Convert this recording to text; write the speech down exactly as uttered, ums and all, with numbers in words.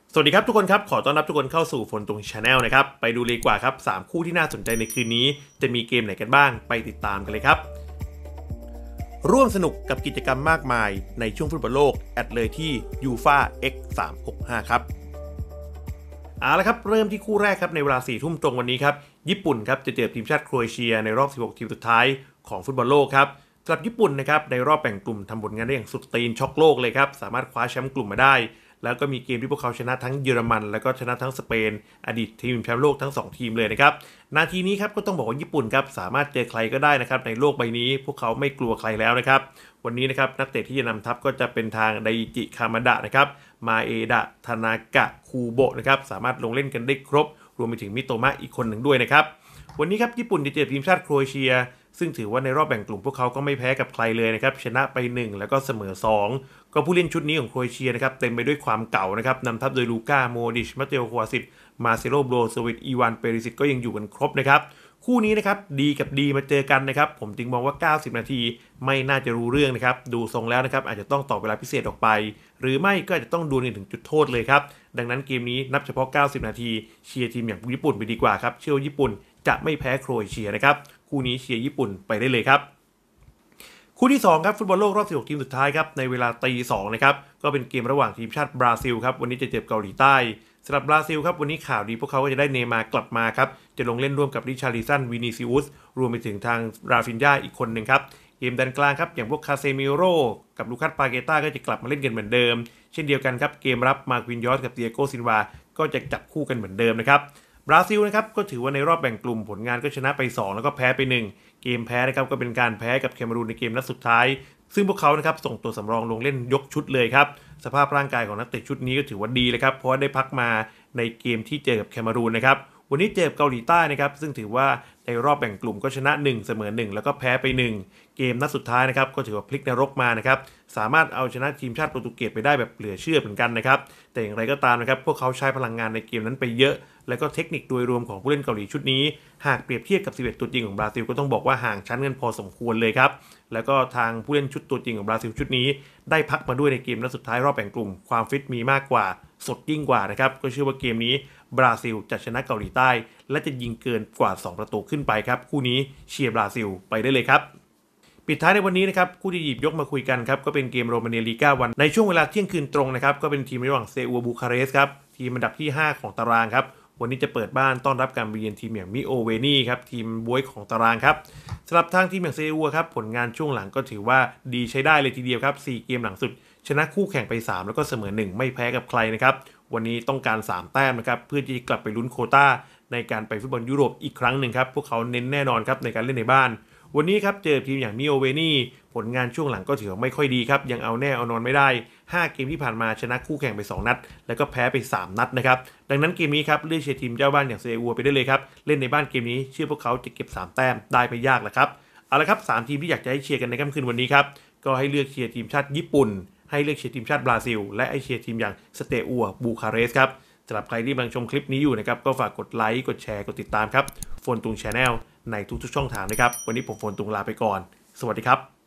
สวัสดีครับทุกคนครับขอต้อนรับทุกคนเข้าสู่ฝนตรงชาแนลนะครับไปดูเลยกว่าครับสามคู่ที่น่าสนใจในคืนนี้จะมีเกมไหนกันบ้างไปติดตามกันเลยครับร่วมสนุกกับกิจกรรมมากมายในช่วงฟุตบอลโลกแอดเลยที่ ยูฟ่า เอ็กซ์ สามหกห้า ครับเอาละครับเริ่มที่คู่แรกครับในเวลาสี่ทุ่มตรงวันนี้ครับญี่ปุ่นครับจะเจอทีมชาติโครเอเชียในรอบสิบหกทีมสุดท้ายของฟุตบอลโลกครับสำหรับญี่ปุ่นนะครับในรอบแบ่งกลุ่มทำผลงานได้อย่างสุดตีนช็อกโลกเลยครับสามารถคว้าแชมป์กลุ่มมาได้แล้วก็มีเกมที่พวกเขาชนะทั้งเยอรมันแล้วก็ชนะทั้งสเปนอดีตทีมแชมป์โลกทั้งสองทีมเลยนะครับนาทีนี้ครับก็ต้องบอกว่าญี่ปุ่นครับสามารถเจอใครก็ได้นะครับในโลกใบนี้พวกเขาไม่กลัวใครแล้วนะครับวันนี้นะครับนักเตะที่จะนำทัพก็จะเป็นทางไดจิคามาดะนะครับมาเอดะทานากะคูโบะนะครับสามารถลงเล่นกันได้ครบรวมไปถึงมิโตมะอีกคนหนึ่งด้วยนะครับวันนี้ครับญี่ปุ่นจะเจอทีมชาติโครเอเชียซึ่งถือว่าในรอบแบ่งกลุ่มพวกเขาก็ไม่แพ้กับใครเลยนะครับชนะไปหนึ่งแล้วก็เสมอสองก็ผู้เล่นชุดนี้ของโครเอเชียนะครับเต็มไปด้วยความเก่านะครับนำทัพโดยลูก้าโมดิชมาเตโอควาซิตมาเซโลโบรโซวิตอีวานเปริซิตก็ยังอยู่กันครบนะครับคู่นี้นะครับดีกับดีมาเจอกันนะครับผมจึงมองว่าเก้าสิบนาทีไม่น่าจะรู้เรื่องนะครับดูทรงแล้วนะครับอาจจะต้องต่อเวลาพิเศษออกไปหรือไม่ก็อาจจะต้องดวลกันถึงจุดโทษเลยครับดังนั้นเกมนี้นับเฉพาะเก้าสิบนาทีเชียร์ทีมอย่างญี่ปุ่นไปดีกว่าครับเชื่อว่าญี่ปุ่นจะไม่แพ้โครเอเชียนะครับคู่นี้เชียร์ญี่ปุ่นไปได้เลยครับคู่ที่สองครับฟุตบอลโลกรอบสิบหกทีมสุดท้ายครับในเวลาตีสองนะครับก็เป็นเกมระหว่างทีมชาติบราซิลครับวันนี้จะเจอเกาหลีใต้สำหรับบราซิลครับวันนี้ข่าวดีพวกเขาก็จะได้เนย์มาร์กลับมาครับจะลงเล่นร่วมกับริชาร์ลิสันวินิซิอุสรวมไปถึงทางราฟินญาอีกคนหนึ่งครับเกมดันกลางครับอย่างพวกคาเซมิโร่กับลูคัสปาเกต้าก็จะกลับมาเล่นกันเหมือนเดิมเช่นเดียวกันครับเกมรับมาร์ควินยอสกับเตียโกซินวาก็จะจับคู่กันเหมือนเดิมนะครับบราซิลนะครับก็ถือว่าในรอบแบ่งกลุ่มผลงานก็ชนะไปสองแล้วก็แพ้ไปหนึ่งเกมแพ้นะครับก็เป็นการแพ้กับแคเมรูนในเกมนัดสุดท้ายซึ่งพวกเขานะครับส่งตัวสำรองลงเล่นยกชุดเลยครับสภาพร่างกายของนักเตะชุดนี้ก็ถือว่าดีเลยครับเพราะได้พักมาในเกมที่เจอกับแคเมรูนนะครับวันนี้เจอเกาหลีใต้นะครับซึ่งถือว่าในรอบแบ่งกลุ่มก็ชนะหนึ่งเสมอหนึ่งแล้วก็แพ้ไปหนึ่งเกมนัดสุดท้ายนะครับก็ถือว่าพลิกนรกมานะครับสามารถเอาชนะทีมชาติโปรตุเกสไปได้แบบเหลือเชื่อเหมือนกันนะครับแต่อย่างไรก็ตามนะครับพวกเขาใช้พลังงานในเกมนั้นไปเยอะแล้วก็เทคนิคโดยรวมของผู้เล่นเกาหลีชุดนี้หากเปรียบเทียบกับสิบเอ็ดตัวจริงของบราซิลก็ต้องบอกว่าห่างชั้นกันพอสมควรเลยครับแล้วก็ทางผู้เล่นชุดตัวจริงของบราซิลชุดนี้ได้พักมาด้วยในเกมนัดสุดท้ายรอบแบ่งกลุ่มความฟิตมีมากกว่าสดยิ่งกว่านะครับก็เชื่อว่าเกมนี้บราซิลจะชนะเกาหลีใต้และจะยิงเกินกว่าสองประตูขึ้นไปครับคู่นี้เชียร์บราซิลไปได้เลยครับปิดท้ายในวันนี้นะครับคู่ที่หยิบยกมาคุยกันครับก็เป็นเกมโรมาเนียลีกาวันในช่วงเวลาเที่ยงคืนตรงนะครับก็เป็นทีมระหว่างเซอูบูคาเรสต์ครับทีมอันดับที่ห้าของตารางครับวันนี้จะเปิดบ้านต้อนรับการไปเยือนทีมอย่างมิโอเวนี่ครับทีมบ๊วยของตารางครับสำหรับทางทีมอย่างเซอูครับผลงานช่วงหลังก็ถือว่าดีใช้ได้เลยทีเดียวครับสี่เกมหลังสุดชนะคู่แข่งไปสามแล้วก็เสมอหนึ่งไม่แพ้กับใครนะครับวันนี้ต้องการสามแต้มนะครับเพื่อที่จะกลับไปลุ้นโควต้าในการไปฟุตบอลยุโรปอีกครั้งหนึ่งครับพวกเขาเน้นแน่นอนครับในการเล่นในบ้านวันนี้ครับเจอทีมอย่างมิโอเวนี่ผลงานช่วงหลังก็ถือว่าไม่ค่อยดีครับยังเอาแน่เอานอนไม่ได้ห้าเกมที่ผ่านมาชนะคู่แข่งไปสองนัดแล้วก็แพ้ไปสามนัดนะครับดังนั้นเกมนี้ครับเลือกเชียร์ทีมเจ้าบ้านอย่างเซอูไปได้เลยครับเล่นในบ้านเกมนี้เชื่อพวกเขาจะเก็บสามแต้มได้ไม่ยากแล้วครับเอาละครับสามทีมที่อยากจะให้เชียร์กันในค่ำคืนวันนี้ครับก็ให้เลือกเชียร์ทีมชาติญี่ปุ่นให้เลือกเชียร์ทีมชาติบราซิลและให้เชียร์ทีมอย่างสเตอูบูคาเรสต์ครับสำหรับใครที่กำลังชมคลิปนี้อยู่นะครับก็ฝากกดไลค์กดแชร์กดติดตามครับโฟนตุงชาแนลในทุกๆช่องทางนะครับวันนี้ผมโฟนตุงลาไปก่อนสวัสดีครับ